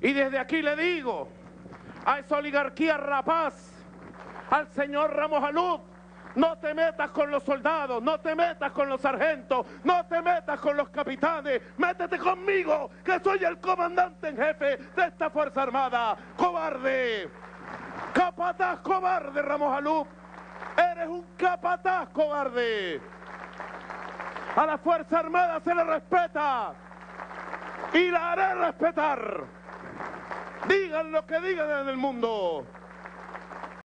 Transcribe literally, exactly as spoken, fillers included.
Y desde aquí le digo a esa oligarquía rapaz, al señor Ramos Alud: no te metas con los soldados, no te metas con los sargentos, no te metas con los capitanes, métete conmigo, que soy el comandante en jefe de esta Fuerza Armada. ¡Cobarde! ¡Capataz cobarde, Ramos Alud! ¡Eres un capataz cobarde! A la Fuerza Armada se le respeta y la haré respetar. Digan lo que digan en el mundo.